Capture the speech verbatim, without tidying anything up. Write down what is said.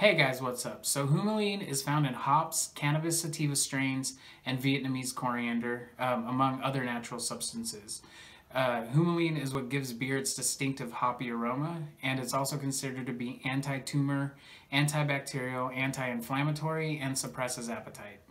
Hey guys, what's up? So humulene is found in hops, cannabis sativa strains, and Vietnamese coriander, um, among other natural substances. Uh, humulene is what gives beer its distinctive hoppy aroma, and it's also considered to be anti-tumor, antibacterial, anti-inflammatory, and suppresses appetite.